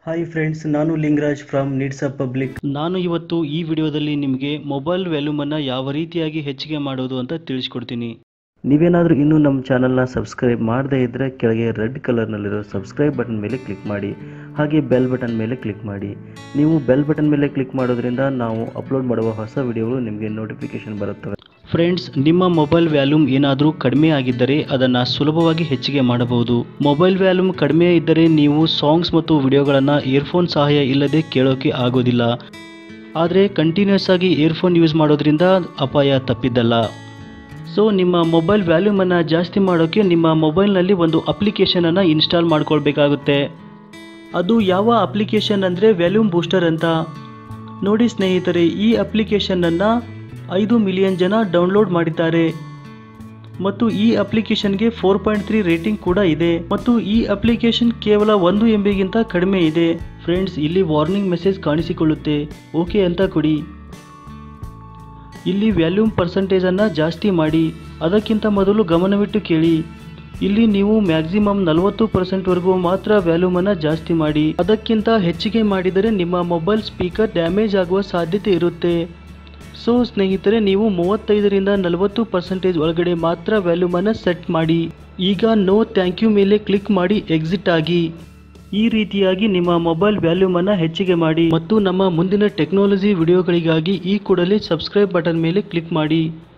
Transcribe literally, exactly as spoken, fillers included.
Hi friends, ನಾನು Lingaraj from needs a public. ನಾನು ಇವತ್ತು ಈ ವಿಡಿಯೋದಲ್ಲಿ ನಿಮಗೆ ಮೊಬೈಲ್ ವ್ಯಾಲ್ಯೂಮನ್ನು ಯಾವ ರೀತಿಯಾಗಿ ಹೆಚ್ಚಿಗೆ ಮಾಡೋದು ಅಂತ ತಿಳಿಸ್ಕೊಡ್ತೀನಿ. ನೀವೇನಾದರೂ ಇನ್ನೂ ನಮ್ಮ ಚಾನಲ್ನ ಸಬ್ಸ್ಕ್ರೈಬ್ ಮಾಡದೇ ಇದ್ದರೆ ಕೆಳಗೆ ರೆಡ್ ಕಲರ್ನಲ್ಲಿರೋ ಸಬ್ಸ್ಕ್ರೈಬ್ ಬಟನ್ ಮೇಲೆ ಕ್ಲಿಕ್ ಮಾಡಿ, ಹಾಗೆ ಬೆಲ್ ಬಟನ್ ಮೇಲೆ ಕ್ಲಿಕ್ ಮಾಡಿ. ನೀವು ಬೆಲ್ ಬಟನ್ ಮೇಲೆ ಕ್ಲಿಕ್ ಮಾಡೋದ್ರಿಂದ ನಾವು ಅಪ್ಲೋಡ್ ಮಾಡುವ ಹೊಸ ವಿಡಿಯೋಗಳು ನಿಮಗೆ ನೋಟಿಫಿಕೇಶನ್ ಬರುತ್ತವೆ. ಫ್ರೆಂಡ್ಸ್, ನಿಮ್ಮ ಮೊಬೈಲ್ ವ್ಯಾಲ್ಯೂಮ್ ಏನಾದರೂ ಕಡಿಮೆ ಆಗಿದ್ದರೆ ಅದನ್ನು ಸುಲಭವಾಗಿ ಹೆಚ್ಚಿಗೆ ಮಾಡಬಹುದು. ಮೊಬೈಲ್ ವ್ಯಾಲ್ಯೂಮ್ ಕಡಿಮೆ ಇದ್ದರೆ ನೀವು ಸಾಂಗ್ಸ್ ಮತ್ತು ವಿಡಿಯೋಗಳನ್ನು ಇಯರ್ಫೋನ್ ಸಹಾಯ ಇಲ್ಲದೆ ಕೇಳೋಕೆ ಆಗೋದಿಲ್ಲ. ಆದರೆ ಕಂಟಿನ್ಯೂಸ್ ಆಗಿ ಇಯರ್ಫೋನ್ ಯೂಸ್ ಮಾಡೋದ್ರಿಂದ ಅಪಾಯ ತಪ್ಪಿದ್ದಲ್ಲ. ಸೊ ನಿಮ್ಮ ಮೊಬೈಲ್ ವ್ಯಾಲ್ಯೂಮನ್ನು ಜಾಸ್ತಿ ಮಾಡೋಕ್ಕೆ ನಿಮ್ಮ ಮೊಬೈಲ್ನಲ್ಲಿ ಒಂದು ಅಪ್ಲಿಕೇಶನನ್ನು ಇನ್ಸ್ಟಾಲ್ ಮಾಡ್ಕೊಳ್ಬೇಕಾಗುತ್ತೆ. ಅದು ಯಾವ ಅಪ್ಲಿಕೇಶನ್ ಅಂದರೆ ವ್ಯಾಲ್ಯೂಮ್ ಬೂಸ್ಟರ್ ಅಂತ. ನೋಡಿ ಸ್ನೇಹಿತರೆ, ಈ ಅಪ್ಲಿಕೇಶನನ್ನು ಐದು ಮಿಲಿಯನ್ ಜನ ಡೌನ್ಲೋಡ್ ಮಾಡಿದ್ದಾರೆ ಮತ್ತು ಈ ಅಪ್ಲಿಕೇಶನ್ಗೆ ಫೋರ್ ಪಾಯಿಂಟ್ ತ್ರೀ ರೇಟಿಂಗ್ ಕೂಡ ಇದೆ ಮತ್ತು ಈ ಅಪ್ಲಿಕೇಶನ್ ಕೇವಲ ಒಂದು ಎಂ ಬಿಗಿಂತ ಕಡಿಮೆ ಇದೆ. ಫ್ರೆಂಡ್ಸ್, ಇಲ್ಲಿ ವಾರ್ನಿಂಗ್ ಮೆಸೇಜ್ ಕಾಣಿಸಿಕೊಳ್ಳುತ್ತೆ, ಓಕೆ ಅಂತ ಕೊಡಿ. ಇಲ್ಲಿ ವ್ಯಾಲ್ಯೂಮ್ ಪರ್ಸೆಂಟೇಜನ್ನು ಜಾಸ್ತಿ ಮಾಡಿ. ಅದಕ್ಕಿಂತ ಮೊದಲು ಗಮನವಿಟ್ಟು ಕೇಳಿ, ಇಲ್ಲಿ ನೀವು ಮ್ಯಾಕ್ಸಿಮಮ್ ನಲವತ್ತು ಪರ್ಸೆಂಟ್ವರೆಗೂ ಮಾತ್ರ ವ್ಯಾಲ್ಯೂಮನ್ನು ಜಾಸ್ತಿ ಮಾಡಿ. ಅದಕ್ಕಿಂತ ಹೆಚ್ಚಿಗೆ ಮಾಡಿದರೆ ನಿಮ್ಮ ಮೊಬೈಲ್ ಸ್ಪೀಕರ್ ಡ್ಯಾಮೇಜ್ ಆಗುವ ಸಾಧ್ಯತೆ ಇರುತ್ತೆ. ಸೊ ಸ್ನೇಹಿತರೆ, ನೀವು ಮೂವತ್ತೈದರಿಂದ ನಲವತ್ತು ಪರ್ಸೆಂಟೇಜ್ ಒಳಗಡೆ ಮಾತ್ರ ವ್ಯಾಲ್ಯೂಮನ್ನು ಸೆಟ್ ಮಾಡಿ. ಈಗ ನೋ ಥ್ಯಾಂಕ್ ಯು ಮೇಲೆ ಕ್ಲಿಕ್ ಮಾಡಿ ಎಕ್ಸಿಟ್ ಆಗಿ. ಈ ರೀತಿಯಾಗಿ ನಿಮ್ಮ ಮೊಬೈಲ್ ವ್ಯಾಲ್ಯೂಮನ್ನು ಹೆಚ್ಚಿಗೆ ಮಾಡಿ ಮತ್ತು ನಮ್ಮ ಮುಂದಿನ ಟೆಕ್ನಾಲಜಿ ವಿಡಿಯೋಗಳಿಗಾಗಿ ಈ ಕೂಡಲೇ ಸಬ್ಸ್ಕ್ರೈಬ್ ಬಟನ್ ಮೇಲೆ ಕ್ಲಿಕ್ ಮಾಡಿ.